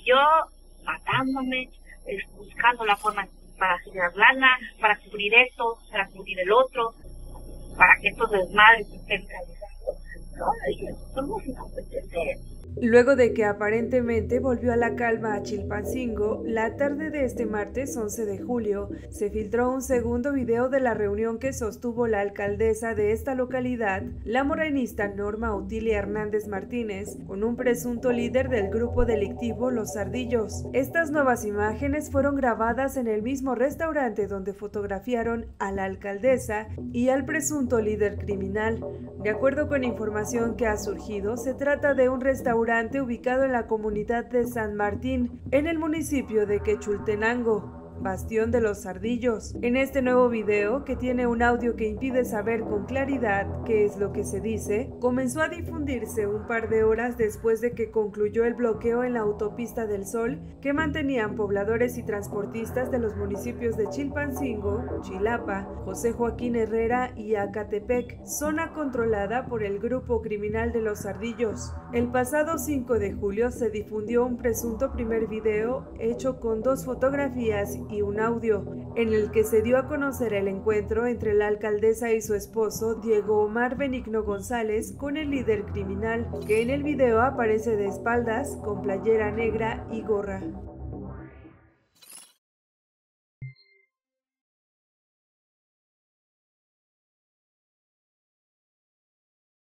y yo matándome, buscando la forma para generar lana, para cubrir esto, para cubrir el otro, para que estos desmadres estén realizados. No, son música, pues, Luego de que aparentemente volvió a la calma a Chilpancingo, la tarde de este martes 11 de julio se filtró un segundo video de la reunión que sostuvo la alcaldesa de esta localidad, la morenista Norma Otilia Hernández Martínez, con un presunto líder del grupo delictivo Los Ardillos. Estas nuevas imágenes fueron grabadas en el mismo restaurante donde fotografiaron a la alcaldesa y al presunto líder criminal. De acuerdo con información que ha surgido, se trata de un restaurante ubicado en la comunidad de San Martín, en el municipio de Quechultenango, bastión de los Ardillos. En este nuevo video, que tiene un audio que impide saber con claridad qué es lo que se dice, comenzó a difundirse un par de horas después de que concluyó el bloqueo en la autopista del Sol que mantenían pobladores y transportistas de los municipios de Chilpancingo, Chilapa, José Joaquín Herrera y Acatepec, zona controlada por el grupo criminal de los Ardillos. El pasado 5 de julio se difundió un presunto primer video hecho con 2 fotografías y un audio, en el que se dio a conocer el encuentro entre la alcaldesa y su esposo Diego Omar Benigno González con el líder criminal, que en el video aparece de espaldas con playera negra y gorra.